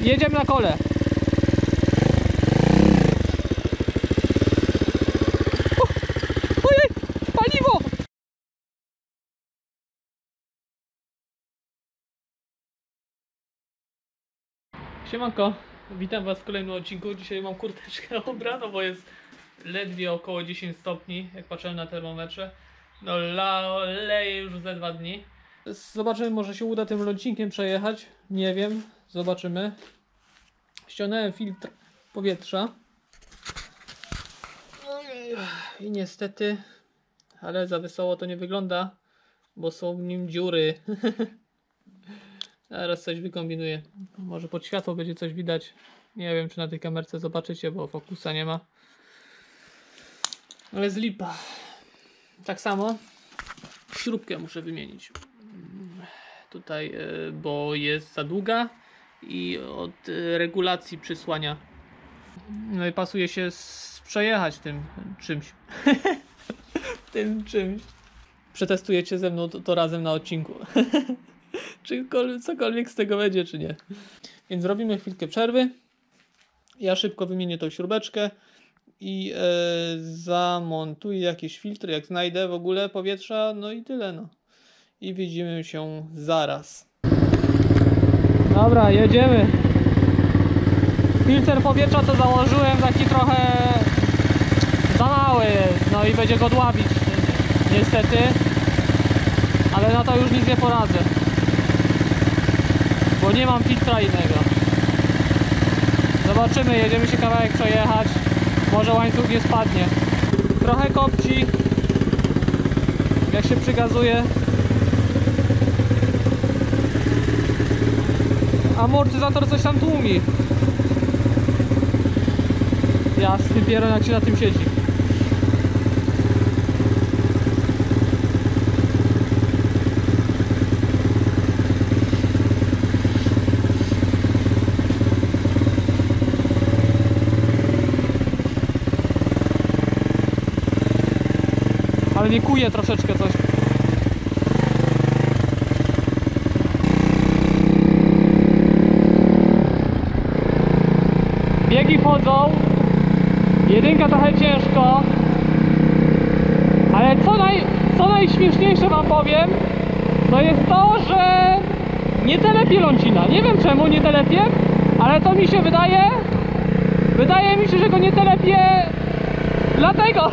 Jedziemy na kole. Ojej, paliwo! Siemanko, witam was w kolejnym odcinku. Dzisiaj mam kurteczkę ubraną, bo jest ledwie około 10 stopni, jak patrzę na termometrze. No leje już ze 2 dni. Zobaczymy, może się uda tym lądzinkiem przejechać. Nie wiem, zobaczymy. Ściągnąłem filtr powietrza. I niestety, ale za wesoło to nie wygląda, bo są w nim dziury. Zaraz coś wykombinuję. Może pod światło będzie coś widać. Nie wiem, czy na tej kamerce zobaczycie, bo fokusa nie ma. Ale z lipa. Tak samo śrubkę muszę wymienić. Tutaj, bo jest za długa i od regulacji przysłania. No i pasuje się przejechać tym czymś. Tym czymś. Przetestujecie ze mną to razem na odcinku. Czy cokolwiek z tego będzie, czy nie. Więc robimy chwilkę przerwy. Ja szybko wymienię tą śrubeczkę i zamontuję jakieś filtry, jak znajdę w ogóle powietrza. No i tyle, no. I widzimy się zaraz. Dobra, jedziemy. Filtr powietrza to założyłem taki trochę za mały jest, no i będzie go dławić niestety, ale na to już nic nie poradzę, bo nie mam filtra innego. Zobaczymy, jedziemy się kawałek przejechać, może łańcuch nie spadnie. Trochę kopci, jak się przygazuje. Amortyzator coś tam tłumi. Jasny pieron, jak się na tym siedzi. Ale nie kuje troszeczkę coś. Biegi wchodzą. Jedynka trochę ciężko. Ale co najśmieszniejsze wam powiem, to jest to, że nie telepie lącina. Nie wiem czemu nie telepie, ale to mi się wydaje. Wydaje mi się, że go nie telepie dlatego.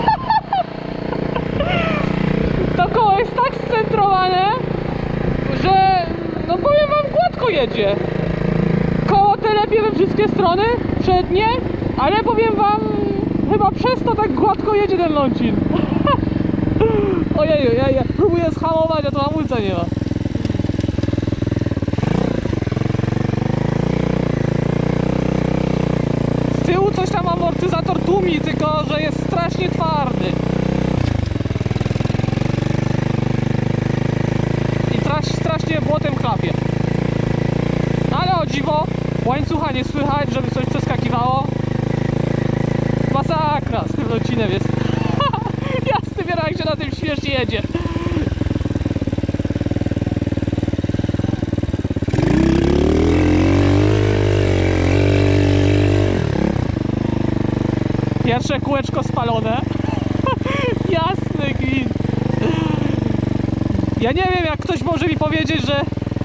To koło jest tak scentrowane, że no powiem wam, gładko jedzie. Koło telepie we wszystkie strony, przednie, ale powiem wam, chyba przez to tak gładko jedzie ten lącin. Ojeju, ja próbuję schamować, a to hamulca nie ma. Z tyłu coś tam amortyzator tłumi, tylko że jest strasznie twardy. Strasznie błotem chlapie. Ale o dziwo, łańcucha nie słychać, żeby coś przeskakiwało. Masakra z tym lącinem jest. Jasny wiera, jak się na tym śmiesznie jedzie. Pierwsze kółeczko spalone. Jasny gwint. Ja nie wiem, jak ktoś może mi powiedzieć, że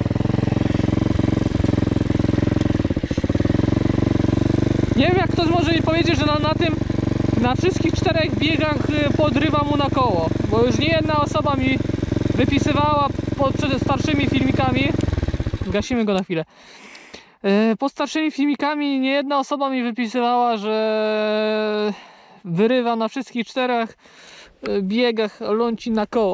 nie wiem, jak ktoś może mi powiedzieć, że na wszystkich 4 biegach podrywa mu na koło. Bo już nie jedna osoba mi wypisywała przed starszymi filmikami. Gasimy go na chwilę. Pod starszymi filmikami nie jedna osoba mi wypisywała, że wyrywa na wszystkich 4 biegach ląci na koło.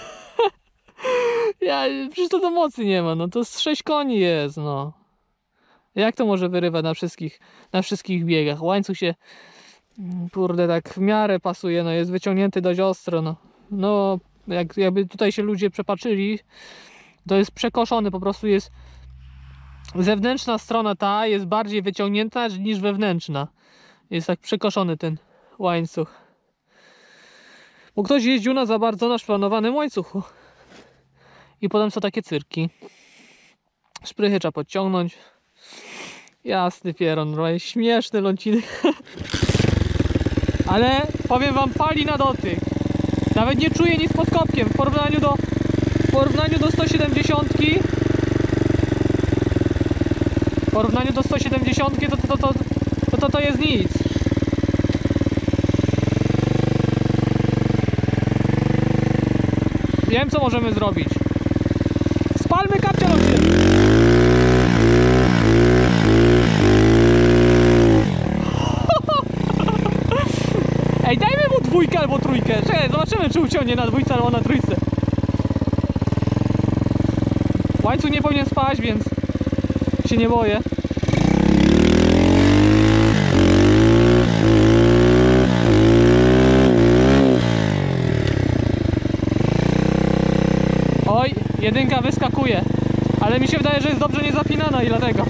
Przecież to do mocy nie ma, no to z 6 koni jest, no. Jak to może wyrywać na wszystkich biegach? Łańcuch się, kurde, tak w miarę pasuje, no jest wyciągnięty dość ostro, no. No, jakby tutaj się ludzie przepatrzyli, to jest przekoszony, po prostu jest zewnętrzna strona ta jest bardziej wyciągnięta niż wewnętrzna. Jest tak przekoszony ten łańcuch. Bo ktoś jeździł na za bardzo naszpanowanym łańcuchu. I potem są takie cyrki. Szprychy trzeba podciągnąć. Jasny pieron, trochę śmieszny ląciny. Ale powiem wam, pali na dotyk. Nawet nie czuję nic pod kopkiem. W porównaniu do 170. W porównaniu do 170 to jest nic. Wiem, co możemy zrobić. Spalmy kapcia ląciny. Ej, dajmy mu dwójkę albo trójkę. Czekaj, zobaczymy, czy uciągnie na dwójce albo na trójce. Łańcuch nie powinien spaść, więc się nie boję. Oj, jedynka wyskakuje. Ale mi się wydaje, że jest dobrze niezapinana i dlatego.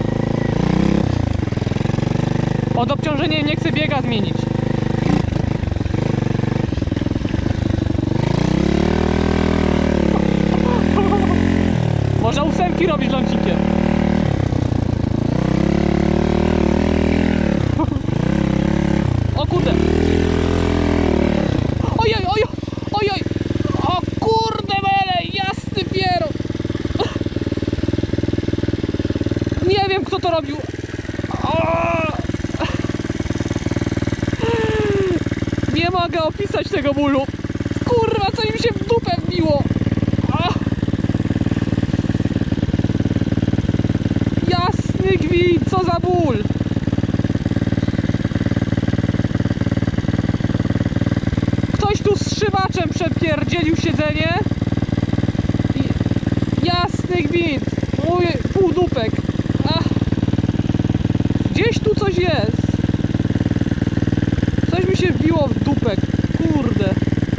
Pod obciążeniem nie chcę biega zmienić. Można ósemki robić lącikiem. O kurde. Ojoj, ojoj, ojoj. O kurde mele, jasny pieron. Nie wiem, kto to robił. Nie mogę opisać tego bólu. Kurwa, co mi się w dupę wbiło. Jasny gwint, co za ból. Ktoś tu z szywaczem przepierdzielił siedzenie. Jasny gwint. Mój półdupek. Gdzieś tu coś jest. Coś mi się wbiło w dupek. Kurde.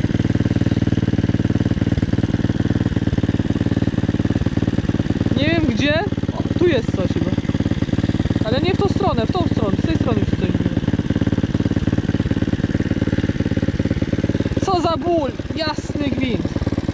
Nie wiem gdzie. O, tu jest coś chyba. Ale nie w tą stronę, w tą stronę. Z tej strony się coś wbiło. Co za ból. Jasny gwint.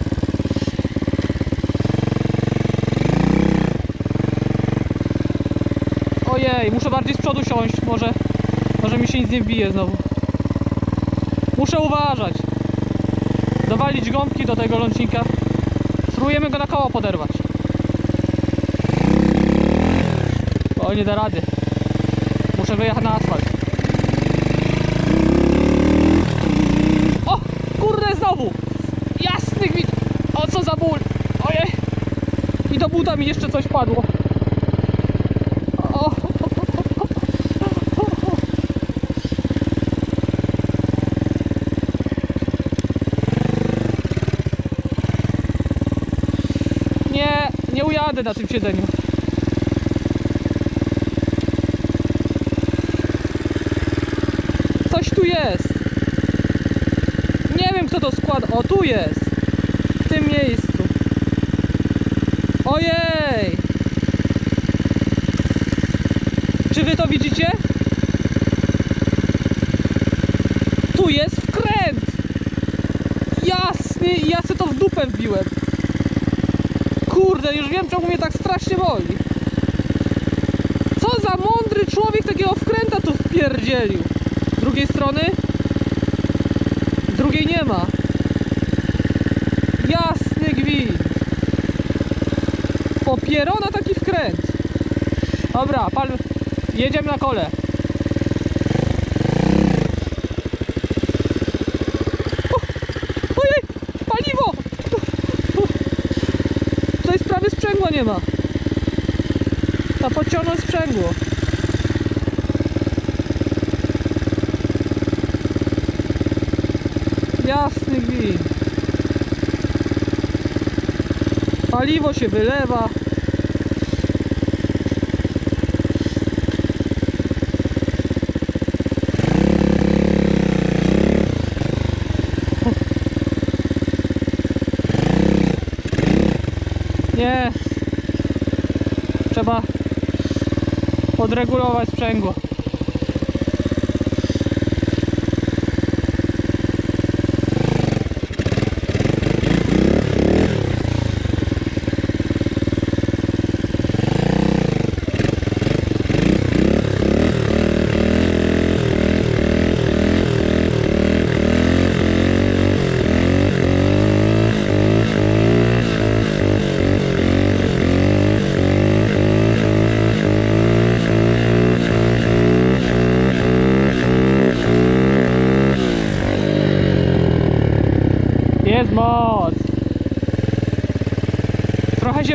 Ojej, muszę bardziej z przodu siąść. Może mi się nic nie wbije znowu. Muszę uważać. Dowalić gąbki do tego lącznika. Spróbujemy go na koło poderwać. O, nie da rady. Muszę wyjechać na asfalt. O, kurde, znowu. Jasny gwint. O, co za ból. Ojej. I do buta mi jeszcze coś padło. Nie ujadę na tym siedzeniu. Coś tu jest. Nie wiem, kto to składa. O, tu jest. W tym miejscu. Ojej. Czy wy to widzicie? Tu jest wkręt. Jasny. Ja sobie to w dupę wbiłem. Kurde, już wiem, czemu mnie tak strasznie boli. Co za mądry człowiek takiego wkręta tu wpierdzielił. Z drugiej strony? Z drugiej nie ma. Jasny gwint. Popierona taki wkręt. Dobra, jedziemy na kole. Ojej, paliwo! Prawie sprzęgła nie ma. A pociągnąć sprzęgło. Jasny gwint. Paliwo się wylewa. Nie. Trzeba podregulować sprzęgło.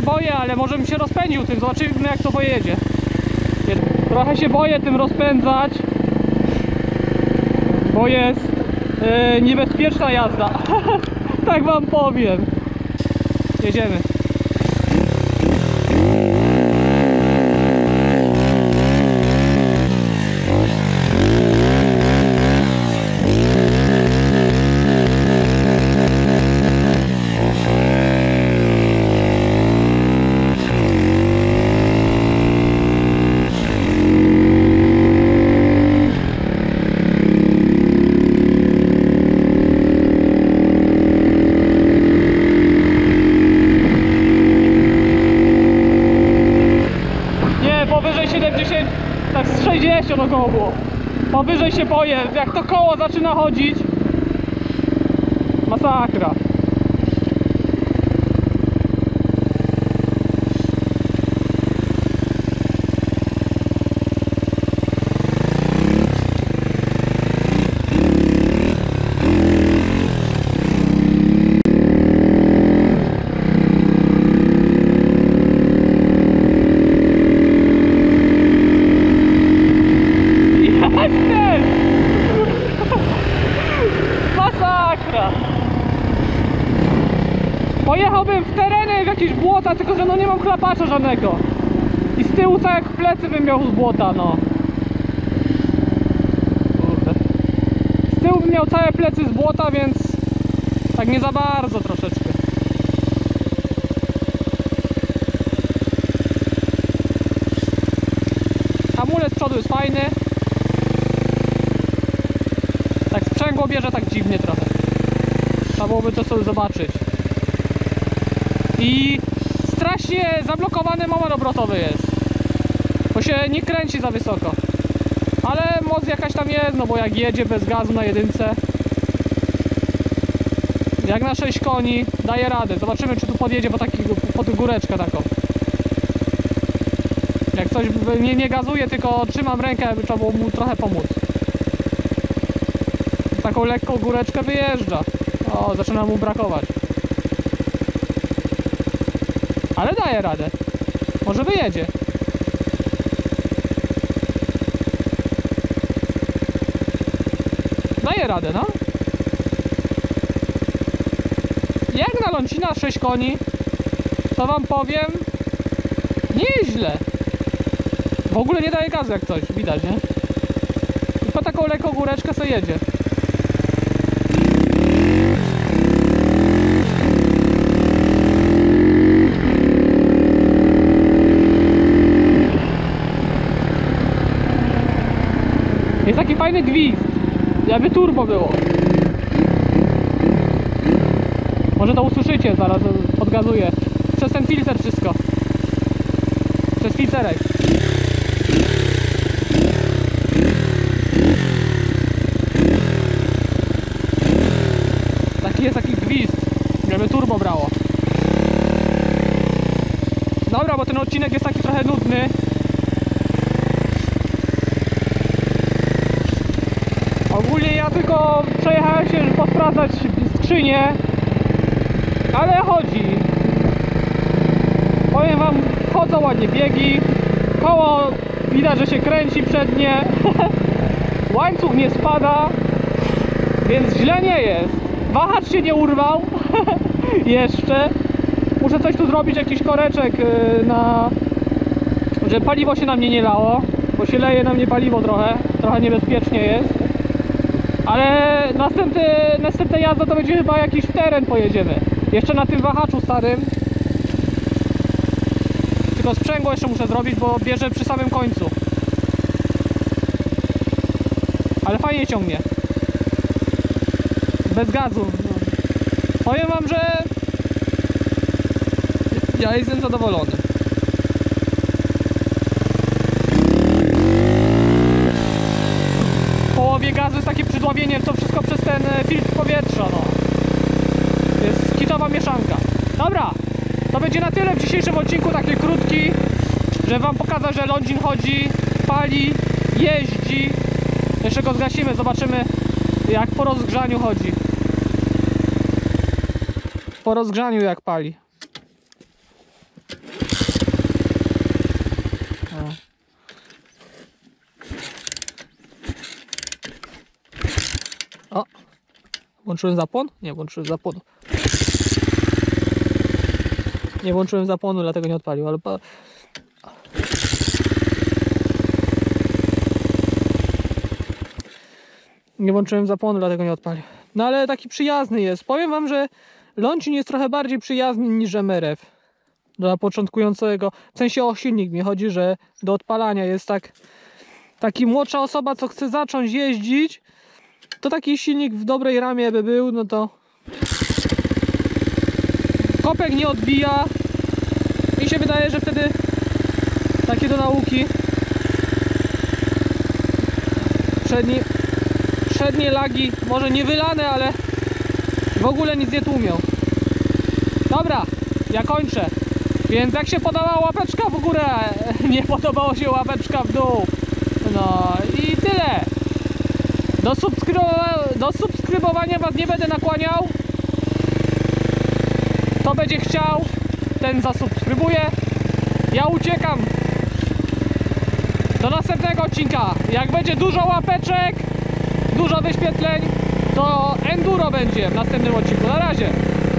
boję, ale może bym się rozpędził tym, zobaczymy jak to pojedzie. Trochę się boję tym rozpędzać, bo jest niebezpieczna jazda. Tak wam powiem. Jedziemy. Powyżej 70, tak z 60 około było. Powyżej się boję, jak to koło zaczyna chodzić. Masakra. Masakra! Pojechałbym w tereny, w jakieś błota, tylko że no nie mam chlapacza żadnego. I z tyłu całe plecy bym miał z błota, no. Kurde. Z tyłu bym miał całe plecy z błota, więc tak nie za bardzo troszeczkę. Hamulec z przodu jest fajny. Tak sprzęgło bierze tak dziwnie trochę. Trzeba byłoby to sobie zobaczyć. I strasznie zablokowany moment obrotowy jest. Bo się nie kręci za wysoko. Ale moc jakaś tam jest, no bo jak jedzie bez gazu na jedynce, jak na 6 koni, daje radę. Zobaczymy czy tu podjedzie pod góreczkę taką. Jak coś nie gazuje, tylko trzymam rękę, by trzeba było mu trochę pomóc. Taką lekką góreczkę wyjeżdża. O, zaczyna mu brakować. Ale daje radę. Może wyjedzie. Daje radę, no. Jak na Lącina 6 koni, to wam powiem, nieźle. W ogóle nie daje gazu jak coś, widać, nie? I po taką lekką góreczkę sobie jedzie. Jest taki fajny gwizd, jakby turbo było. Może to usłyszycie, zaraz podgazuję. Przez ten filtr wszystko. Przez filterek. Taki gwizd, jakby turbo brało. Dobra, bo ten odcinek jest taki trochę nudny. Ogólnie ja tylko przejechałem się, żeby posprawdzać skrzynię, ale chodzi. Powiem wam, chodzą ładnie biegi, koło widać, że się kręci przednie, łańcuch nie spada, więc źle nie jest. Wahacz się nie urwał jeszcze. Muszę coś tu zrobić, jakiś koreczek żeby paliwo się na mnie nie lało, bo się leje na mnie paliwo trochę niebezpiecznie jest. Ale następna jazda to będzie chyba jakiś teren pojedziemy. Jeszcze na tym wahaczu starym. Tylko sprzęgło jeszcze muszę zrobić, bo bierze przy samym końcu. Ale fajnie ciągnie. Bez gazu. Powiem wam, że ja jestem zadowolony. W połowie gazu jest takie przydławienie, to wszystko przez ten filtr powietrza, no. Jest kitowa mieszanka. Dobra, to będzie na tyle w dzisiejszym odcinku, taki krótki, żeby wam pokazać, że Longin chodzi, pali, jeździ. Jeszcze go zgasimy, zobaczymy jak po rozgrzaniu chodzi. Po rozgrzaniu jak pali. Włączyłem zapłon? Nie, włączyłem zapłon. Nie włączyłem zapłonu, dlatego nie odpalił, ale... Nie włączyłem zapłonu, dlatego nie odpalił. No ale taki przyjazny jest. Powiem wam, że Longines jest trochę bardziej przyjazny niż MRF. Dla początkującego. W sensie o silnik mi chodzi, że do odpalania jest taki młodsza osoba, co chce zacząć jeździć, to taki silnik w dobrej ramie by był, no to kopek nie odbija. Mi się wydaje, że wtedy takie do nauki przednie lagi może nie wylane, ale w ogóle nic nie tłumią. Dobra, ja kończę. Więc jak się podobała łapeczka w górę, nie podobało się łapeczka w dół. No i tyle. Do subskrybowania was nie będę nakłaniał. Kto będzie chciał, ten zasubskrybuje. Ja uciekam. Do następnego odcinka. Jak będzie dużo łapeczek, dużo wyświetleń, to enduro będzie w następnym odcinku. Na razie.